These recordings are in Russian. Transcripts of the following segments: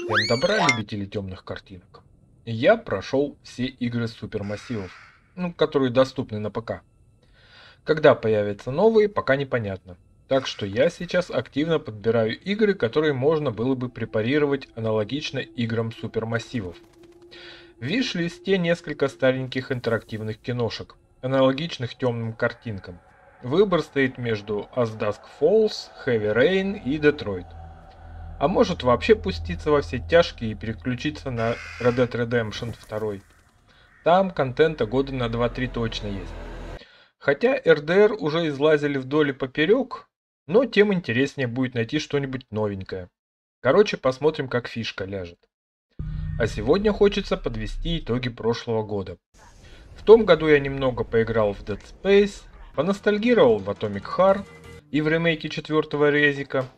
Всем добра, любители темных картинок. Я прошел все игры супермассивов, которые доступны на ПК. Когда появятся новые, пока непонятно. Так что я сейчас активно подбираю игры, которые можно было бы препарировать аналогично играм супермассивов. В виш-листе несколько стареньких интерактивных киношек, аналогичных темным картинкам. Выбор стоит между As Dusk Falls, Heavy Rain и Detroit. А может вообще пуститься во все тяжкие и переключиться на Red Dead Redemption 2. Там контента года на 2-3 точно есть. Хотя РДР уже излазили вдоль и поперек, но тем интереснее будет найти что-нибудь новенькое. Короче, посмотрим, как фишка ляжет. А сегодня хочется подвести итоги прошлого года. В том году я немного поиграл в Dead Space, поностальгировал в Atomic Heart и в ремейке 4-го Резика.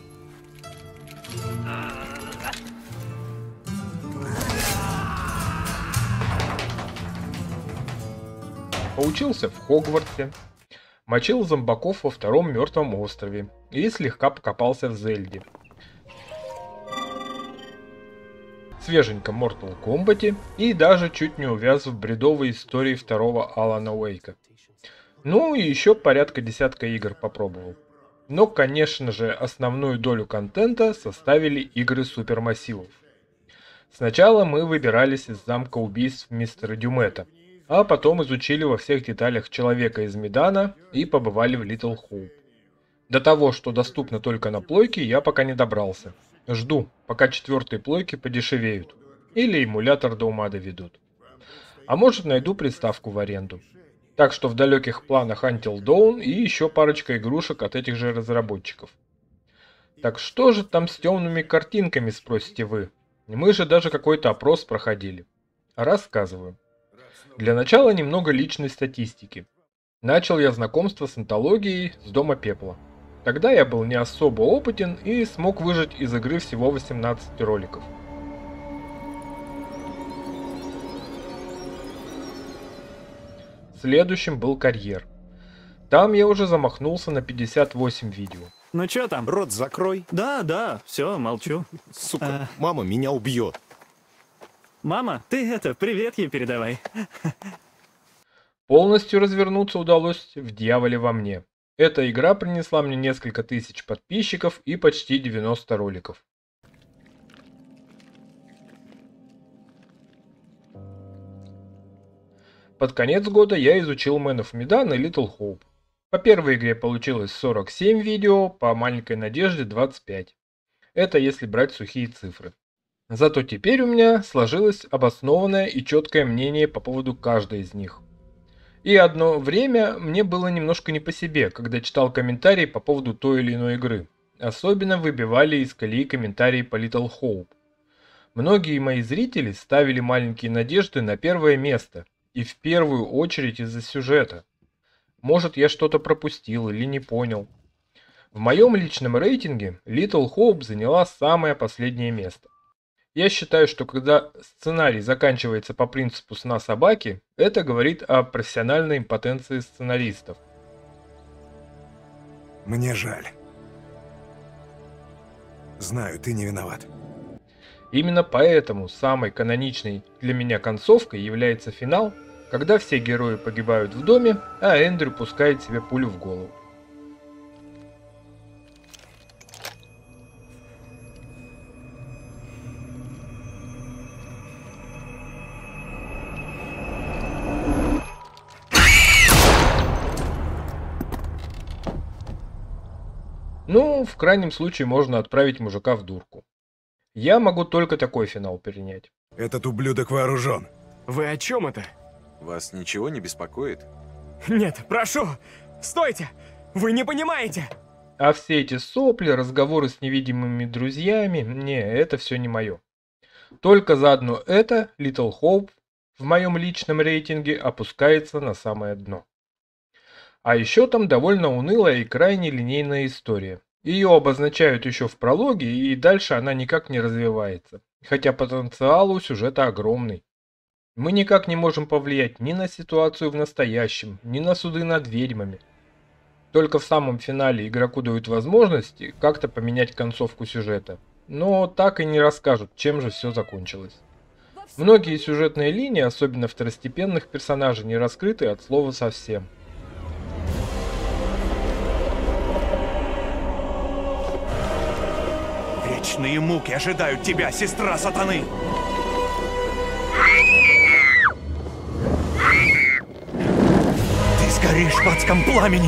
Поучился в Хогвартсе, мочил зомбаков во втором мертвом острове и слегка покопался в Зельде. Свеженько Mortal Kombat и даже чуть не увяз в бредовой истории второго Алана Уэйка. Ну и еще порядка десятка игр попробовал. Но, конечно же, основную долю контента составили игры супермассивов. Сначала мы выбирались из замка убийств мистера Дюмета, а потом изучили во всех деталях Человека из Медана и побывали в Little Hope. До того, что доступно только на плойке, я пока не добрался. Жду, пока 4-е плойки подешевеют. Или эмулятор до ума доведут. А может, найду приставку в аренду. Так что в далеких планах Until Dawn и еще парочка игрушек от этих же разработчиков. Так что же там с темными картинками, спросите вы? Мы же даже какой-то опрос проходили. Рассказываю. Для начала немного личной статистики. Начал я знакомство с антологией с Дома Пепла. Тогда я был не особо опытен и смог выжать из игры всего 18 роликов. Следующим был карьер. Там я уже замахнулся на 58 видео. Ну чё там? Рот закрой. Да, все, молчу. Сука, мама меня убьет. Мама, ты привет ей передавай. Полностью развернуться удалось в «Дьяволе во мне». Эта игра принесла мне несколько тысяч подписчиков и почти 90 роликов. Под конец года я изучил Man of Medan и Little Hope. По первой игре получилось 47 видео, по Маленькой Надежде 25. Это если брать сухие цифры. Зато теперь у меня сложилось обоснованное и четкое мнение по поводу каждой из них. И одно время мне было немножко не по себе, когда читал комментарии по поводу той или иной игры. Особенно выбивали из колеи комментарии по Little Hope. Многие мои зрители ставили Маленькие Надежды на первое место, и в первую очередь из-за сюжета. Может, я что-то пропустил или не понял. В моем личном рейтинге Little Hope заняла самое последнее место. Я считаю, что когда сценарий заканчивается по принципу сна собаки, это говорит о профессиональной импотенции сценаристов. Мне жаль. Знаю, ты не виноват. Именно поэтому самой каноничной для меня концовкой является финал, когда все герои погибают в доме, а Эндрю пускает себе пулю в голову. Ну, в крайнем случае можно отправить мужика в дурку. Я могу только такой финал перенять. Этот ублюдок вооружен. Вы о чем это? Вас ничего не беспокоит? Нет, прошу! Стойте! Вы не понимаете! А все эти сопли, разговоры с невидимыми друзьями, не, это все не мое. Только заодно это Little Hope в моем личном рейтинге опускается на самое дно. А еще там довольно унылая и крайне линейная история. Ее обозначают еще в прологе, и дальше она никак не развивается, хотя потенциал у сюжета огромный. Мы никак не можем повлиять ни на ситуацию в настоящем, ни на суды над ведьмами. Только в самом финале игроку дают возможности как-то поменять концовку сюжета. но так и не расскажут, чем же все закончилось. Многие сюжетные линии, особенно второстепенных персонажей, не раскрыты от слова совсем. Вечные муки ожидают тебя, сестра сатаны! Ты сгоришь в адском пламени!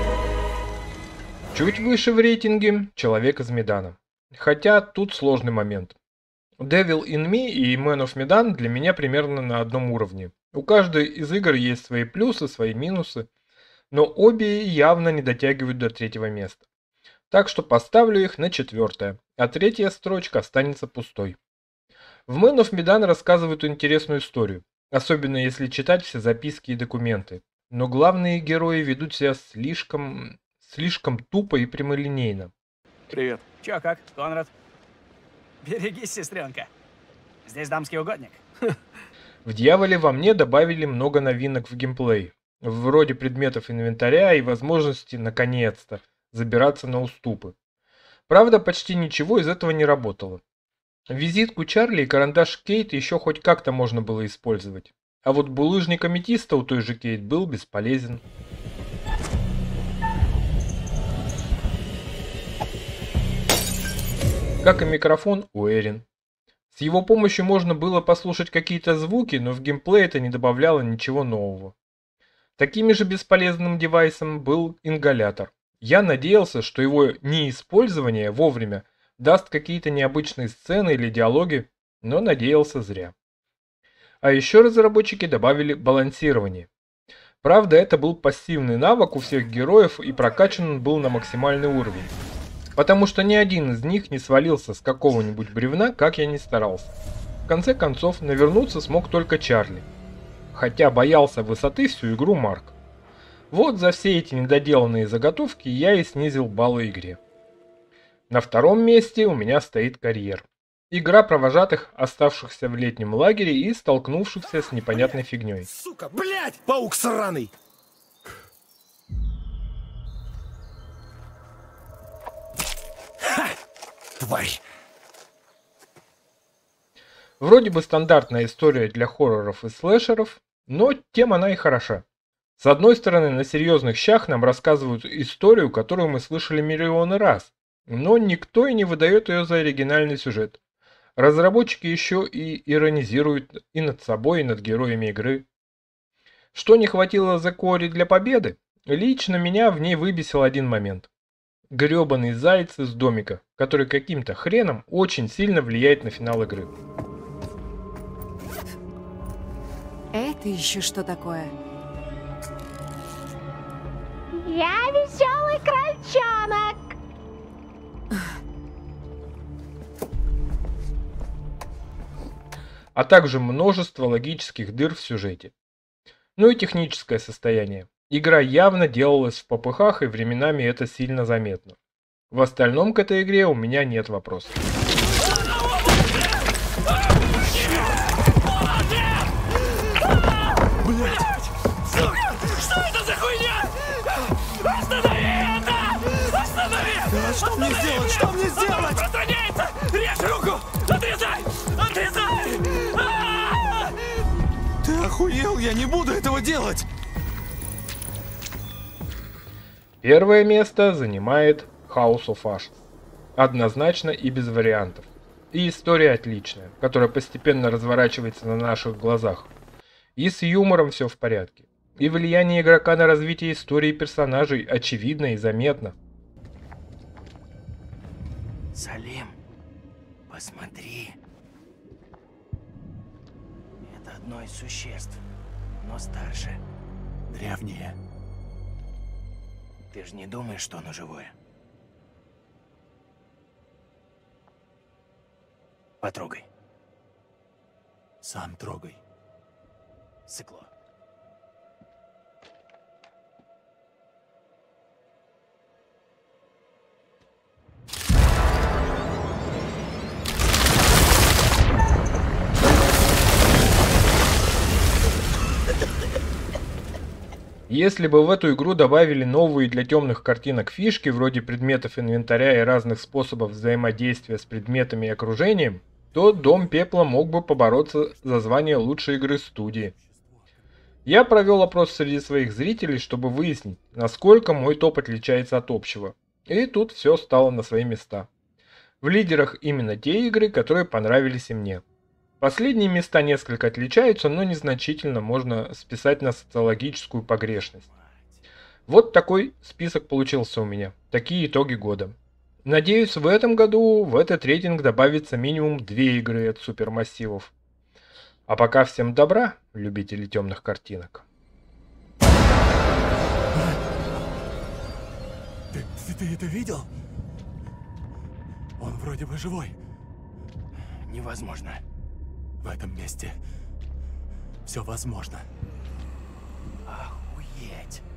Чуть выше в рейтинге «Человек из Медана». Хотя тут сложный момент. Devil in Me и Man of Medan для меня примерно на одном уровне. У каждой из игр есть свои плюсы, свои минусы, но обе явно не дотягивают до третьего места. Так что поставлю их на 4, а третья строчка останется пустой. В Man of Medan рассказывают интересную историю, особенно если читать все записки и документы. Но главные герои ведут себя слишком тупо и прямолинейно. Привет. Чё, как, Конрад? Берегись, сестренка. Здесь дамский угодник. В «Дьяволе во мне» добавили много новинок в геймплей, вроде предметов инвентаря и возможности, наконец-то, забираться на уступы. Правда, почти ничего из этого не работало. Визитку Чарли и карандаш Кейт еще хоть как-то можно было использовать, а вот булыжник аметиста у той же Кейт был бесполезен. Как и микрофон у Эрин. С его помощью можно было послушать какие-то звуки, но в геймплей это не добавляло ничего нового. Таким же бесполезным девайсом был ингалятор. Я надеялся, что его неиспользование вовремя даст какие-то необычные сцены или диалоги, но надеялся зря. А еще разработчики добавили балансирование. Правда, это был пассивный навык у всех героев и прокачан он был на максимальный уровень. Потому что ни один из них не свалился с какого-нибудь бревна, как я ни старался. В конце концов, навернуться смог только Чарли. Хотя боялся высоты всю игру Марк. Вот за все эти недоделанные заготовки я и снизил баллы игре. На втором месте у меня стоит «Карьер». Игра про вожатых, оставшихся в летнем лагере и столкнувшихся с непонятной фигней. Сука, блядь! Паук сраный! Ха! Тварь! Вроде бы стандартная история для хорроров и слэшеров, но тем она и хороша. С одной стороны, на серьезных щах нам рассказывают историю, которую мы слышали миллионы раз, но никто и не выдает ее за оригинальный сюжет. Разработчики еще и иронизируют и над собой, и над героями игры. Что не хватило The Quarry для победы? Лично меня в ней выбесил один момент. Гребаный заяц из домика, который каким-то хреном очень сильно влияет на финал игры. Это еще что такое? Я веселый крольчонок. А также множество логических дыр в сюжете. Ну и техническое состояние. Игра явно делалась в попыхах, и временами это сильно заметно. В остальном к этой игре у меня нет вопросов. Что это за хуйня? Останови это! Останови! Что мне сделать? Что мне сделать? Распространяется! Режь руку! Отрезай! Отрезай! Ты охуел? Я не буду этого делать! Первое место занимает House of Ashes. Однозначно и без вариантов. И история отличная, которая постепенно разворачивается на наших глазах. И с юмором все в порядке. И влияние игрока на развитие истории персонажей очевидно и заметно. Салим, посмотри. Это одно из существ, но старше. Древнее. Ты же не думаешь, что оно живое? Потрогай. Сам трогай. Сыкло. Если бы в эту игру добавили новые для темных картинок фишки, вроде предметов инвентаря и разных способов взаимодействия с предметами и окружением, то Дом Пепла мог бы побороться за звание лучшей игры студии. Я провел опрос среди своих зрителей, чтобы выяснить, насколько мой топ отличается от общего. И тут все стало на свои места. В лидерах именно те игры, которые понравились и мне. Последние места несколько отличаются, но незначительно можно списать на социологическую погрешность. Вот такой список получился у меня. Такие итоги года. Надеюсь, в этом году в этот рейтинг добавится минимум 2 игры от супермассивов. А пока всем добра, любители темных картинок. Ты это видел? Он вроде бы живой. Невозможно. В этом месте все возможно. Охуеть.